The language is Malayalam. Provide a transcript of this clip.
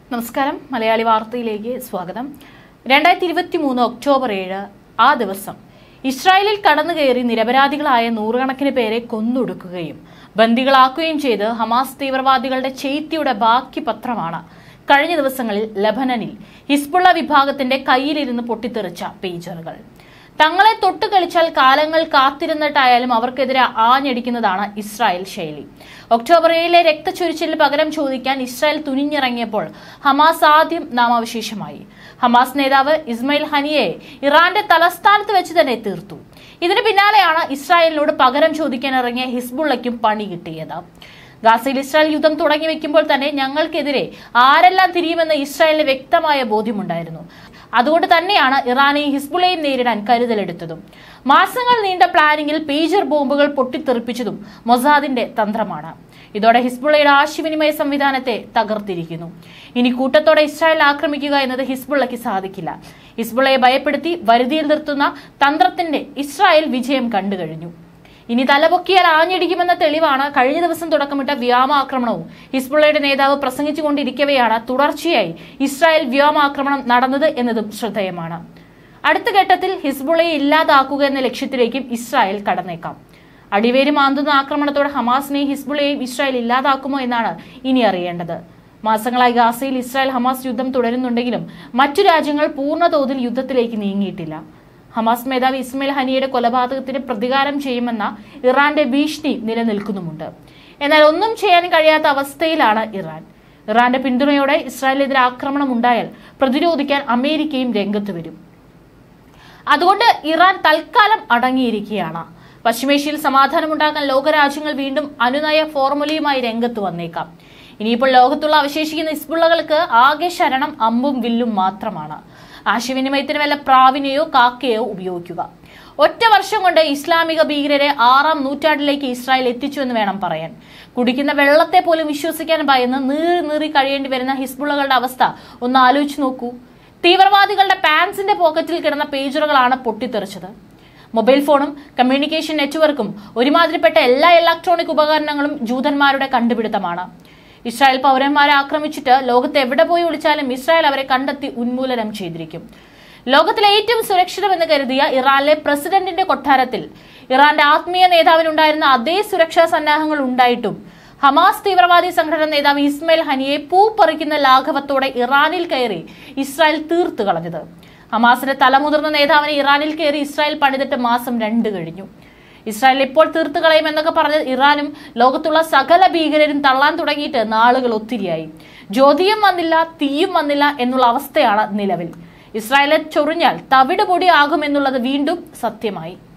നമസ്കാരം മലയാളി വാർത്തയിലേക്ക് സ്വാഗതം. 2023 ഒക്ടോബർ 7 ആ ദിവസം ഇസ്രായേലിൽ കടന്നുകയറി നിരപരാധികളായ നൂറുകണക്കിന് പേരെ കൊന്നൊടുക്കുകയും ബന്ദികളാക്കുകയും ചെയ്ത് ഹമാസ് തീവ്രവാദികളുടെ ചെയ്തിയുടെ ബാക്കി പത്രമാണ് കഴിഞ്ഞ ദിവസങ്ങളിൽ ലബനനിൽ ഹിസ്ബുള്ള വിഭാഗത്തിന്റെ കയ്യിലിരുന്ന് പൊട്ടിത്തെറിച്ച പേജറുകൾ. തങ്ങളെ തൊട്ട് കളിച്ചാൽ കാലങ്ങൾ കാത്തിരുന്നിട്ടായാലും അവർക്കെതിരെ ആഞ്ഞടിക്കുന്നതാണ് ഇസ്രായേൽ ശൈലി. ഒക്ടോബർ 7 രക്തച്ചൊരിച്ചിലിന് പകരം ചോദിക്കാൻ ഇസ്രായേൽ തുനിഞ്ഞിറങ്ങിയപ്പോൾ ഹമാസ് ആദ്യം നാമാവശേഷമായി. ഹമാസ് നേതാവ് ഇസ്മയിൽ ഹനിയെ ഇറാന്റെ തലസ്ഥാനത്ത് വെച്ച് തന്നെ തീർത്തു. ഇതിന് പിന്നാലെയാണ് ഇസ്രായേലിനോട് പകരം ചോദിക്കാൻ ഇറങ്ങിയ ഹിസ്ബുള്ളയ്ക്കും പണി കിട്ടിയത്. ഗാസയിൽ ഇസ്രായേൽ യുദ്ധം തുടങ്ങി വെക്കുമ്പോൾ തന്നെ ഞങ്ങൾക്കെതിരെ ആരെല്ലാം തിരിയുമെന്ന് ഇസ്രായേലിന് വ്യക്തമായ ബോധ്യമുണ്ടായിരുന്നു. അതുകൊണ്ട് തന്നെയാണ് ഇറാനെയും ഹിസ്ബുള്ളയും നേരിടാൻ കരുതലെടുത്തതും. മാസങ്ങൾ നീണ്ട പ്ലാനിങ്ങിൽ പേജർ ബോംബുകൾ പൊട്ടിത്തെറിപ്പിച്ചതും മൊസാദിന്റെ തന്ത്രമാണ്. ഇതോടെ ഹിസ്ബുള്ളയുടെ ആശയവിനിമയ സംവിധാനത്തെ തകർത്തിരിക്കുന്നു. ഇനി കൂട്ടത്തോടെ ഇസ്രായേൽ ആക്രമിക്കുക എന്നത് ഹിസ്ബുള്ളയ്ക്ക് സാധിക്കില്ല. ഹിസ്ബുള്ളയെ ഭയപ്പെടുത്തി വരുതിയിൽ നിർത്തുന്ന തന്ത്രത്തിന്റെ ഇസ്രായേൽ വിജയം കണ്ടുകഴിഞ്ഞു. ഇനി തലപൊക്കിയാൽ ആഞ്ഞടിക്കുമെന്ന തെളിവാണ് കഴിഞ്ഞ ദിവസം തുടക്കമിട്ട വ്യോമാക്രമണവും. ഹിസ്ബുള്ളയുടെ നേതാവ് പ്രസംഗിച്ചുകൊണ്ടിരിക്കവെയാണ് തുടർച്ചയായി ഇസ്രായേൽ വ്യോമാക്രമണം നടന്നത് എന്നതും ശ്രദ്ധേയമാണ്. അടുത്ത ഘട്ടത്തിൽ ഹിസ്ബുള്ളയെ ഇല്ലാതാക്കുക എന്ന ലക്ഷ്യത്തിലേക്കും ഇസ്രായേൽ കടന്നേക്കാം. അടിവേര് മാന്തുന്ന ആക്രമണത്തോടെ ഹമാസിനെയും ഹിസ്ബുള്ളയെയും ഇസ്രായേൽ ഇല്ലാതാക്കുമോ എന്നാണ് ഇനി അറിയേണ്ടത്. മാസങ്ങളായി ഗാസയിൽ ഇസ്രായേൽ ഹമാസ് യുദ്ധം തുടരുന്നുണ്ടെങ്കിലും മറ്റു രാജ്യങ്ങൾ പൂർണ്ണതോതിൽ യുദ്ധത്തിലേക്ക് നീങ്ങിയിട്ടില്ല. ഹമാസ് മേധാവി ഇസ്മയിൽ ഹനിയുടെ കൊലപാതകത്തിന് പ്രതികാരം ചെയ്യുമെന്ന ഇറാന്റെ ഭീഷണി നിലനിൽക്കുന്നുമുണ്ട്. എന്നാൽ ഒന്നും ചെയ്യാൻ കഴിയാത്ത അവസ്ഥയിലാണ് ഇറാൻ. ഇറാന്റെ പിന്തുണയോടെ ഇസ്രായേലിനെതിരെ ആക്രമണം ഉണ്ടായാൽ പ്രതിരോധിക്കാൻ അമേരിക്കയും രംഗത്ത് വരും. അതുകൊണ്ട് ഇറാൻ തൽക്കാലം അടങ്ങിയിരിക്കുകയാണ്. പശ്ചിമേഷ്യയിൽ സമാധാനമുണ്ടാക്കാൻ ലോകരാജ്യങ്ങൾ വീണ്ടും അനുനയ ഫോർമുലയുമായി രംഗത്ത് വന്നേക്കാം. ഇനിയിപ്പോൾ ലോകത്തുള്ള അവശേഷിക്കുന്ന ഹിസ്ബുള്ളകൾക്ക് ആകെ ശരണം അമ്പും വില്ലും മാത്രമാണ്. ആശയവിനിമയത്തിന് വല്ല പ്രാവിനെയോ കാക്കയോ ഉപയോഗിക്കുക. ഒറ്റ വർഷം കൊണ്ട് ഇസ്ലാമിക ഭീകരരെ 6ാം നൂറ്റാണ്ടിലേക്ക് ഇസ്രായേൽ എത്തിച്ചു എന്ന് വേണം പറയാൻ. കുടിക്കുന്ന വെള്ളത്തെ പോലും വിശ്വസിക്കാൻ ഭയന്ന് നീറി കഴിയേണ്ടി വരുന്ന ഹിസ്ബുള്ളകളുടെ അവസ്ഥ ഒന്ന് ആലോചിച്ച് നോക്കൂ. തീവ്രവാദികളുടെ പാൻസിന്റെ പോക്കറ്റിൽ കിടന്ന പേജറുകളാണ് പൊട്ടിത്തെറിച്ചത്. മൊബൈൽ ഫോണും കമ്മ്യൂണിക്കേഷൻ നെറ്റ്വർക്കും ഒരുമാതിരിപ്പെട്ട എല്ലാ ഇലക്ട്രോണിക് ഉപകരണങ്ങളും ജൂതന്മാരുടെ കണ്ടുപിടുത്തമാണ്. ഇസ്രായേൽ പൗരന്മാരെ ആക്രമിച്ചിട്ട് ലോകത്ത് എവിടെ പോയി ഒളിച്ചാലും ഇസ്രായേൽ അവരെ കണ്ടെത്തി ഉന്മൂലനം ചെയ്തിരിക്കും. ലോകത്തിലെ ഏറ്റവും സുരക്ഷിതമെന്ന് കരുതിയ ഇറാനിലെ പ്രസിഡന്റിന്റെ കൊട്ടാരത്തിൽ ഇറാന്റെ ആത്മീയ നേതാവിനുണ്ടായിരുന്ന അതേ സുരക്ഷാ സന്നാഹങ്ങൾ ഉണ്ടായിട്ടും ഹമാസ് തീവ്രവാദി സംഘടന നേതാവ് ഇസ്മയിൽ ഹനിയെ പൂ പറിക്കുന്ന ലാഘവത്തോടെ ഇറാനിൽ കയറി ഇസ്രായേൽ തീർത്തു കളഞ്ഞത്. ഹമാസിന്റെ തലമുതിർന്ന നേതാവിനെ ഇറാനിൽ കയറി ഇസ്രായേൽ പണിതിട്ട് മാസം 2 കഴിഞ്ഞു. ഇസ്രായേൽ ഇപ്പോൾ തീർത്തു കളയുമെന്നൊക്കെ പറഞ്ഞ് ഇറാനും ലോകത്തുള്ള സകല ഭീകരരും തള്ളാൻ തുടങ്ങിയിട്ട് നാളുകൾ ഒത്തിരിയായി. ജ്യോതിയും വന്നില്ല, തീയും വന്നില്ല എന്നുള്ള അവസ്ഥയാണ് നിലവിൽ. ഇസ്രായേലെ ചൊറിഞ്ഞാൽ തവിട് പൊടി ആകുമെന്നുള്ളത് വീണ്ടും സത്യമായി.